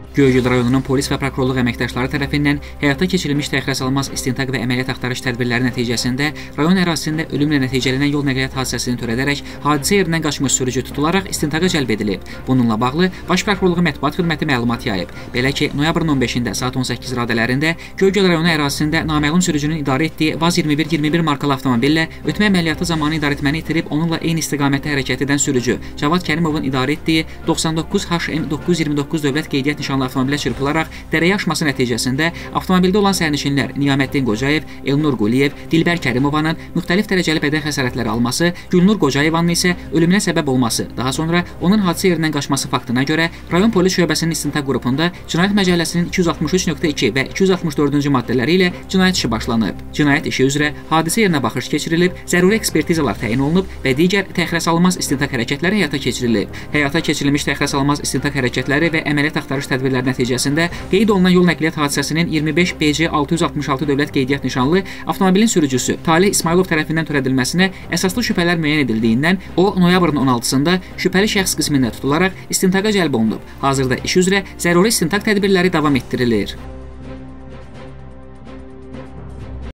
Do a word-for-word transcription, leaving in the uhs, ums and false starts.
Göygöl rayonunun polis və prokurorluq əməkdaşları tərəfindən həyata keçirilmiş təxirəsalınmaz istintaq və əməliyyat axtarış tədbirləri nəticəsində rayon ərazisində ölümlə nəticələnən yol nəqliyyat hadisəsini törədərək hadisə yerindən qaçmış sürücü tutularaq istintaqa cəlb edilib. Bununla bağlı Baş Prokurorluğu Mətbuat Xidməti məlumat yayıb. Belə ki, noyabrın on beşində saat on səkkiz radələrində Göygöl rayonu ərazisində naməlum sürücünün idarə etdiyi Vaz iyirmi bir iyirmi bir markalı avtomobillə ötmə əməliyyatı zamanı idarəetməni itirib onunla eyni istiqamətdə hərəkət edən sürücü Cavad Kərimovun idarə etdiyi doxsan doqquz H M doqquz yüz iyirmi doqquz dövlət qeydiyyat nişanlı avtomobilə çırpılaraq dərəyə aşması nəticəsində avtomobildə olan sərnişinlər Niyaməddin Qocayev, Elnur Quliyev, Dilbər Kərimovanın müxtəlif dərəcəli bədən xəsarətləri alması, Gülnur Qocayevanın isə ölümünə səbəb olması, daha sonra onun hadisə yerindən qaçması faktına görə rayon polis şöbəsinin istintaq qrupunda Cinayət Məcəlləsinin iki yüz altmış üç nöqtə iki və iki yüz altmış dördüncü maddələri ilə cinayət işi başlanıb. Cinayət işi üzrə hadisə yerinə baxış keçirilib, zəruri ekspertizalar təyin olunub və digər təxirəsalınmaz istintaq hərəkətləri həyata keçirilib. Həyata keçirilmiş təxirəsalınmaz istintaq hərəkətləri və əməliyyat axtarış tədbirləri nəticəsində qeyd olunan yol nəqliyyat hadisəsinin iyirmi beş B C altı yüz altmış altı dövlət qeydiyyat nişanlı avtomobilin sürücüsü Talih İsmailov tərəfindən törədilməsinə əsaslı şübhələr müəyyən edildiyindən o noyabrın on altısında şübhəli şəxs qismində tutularaq istintaqa cəlb olunub. Hazırda iş üzrə zəruri istintaq tədbirləri davam etdirilir.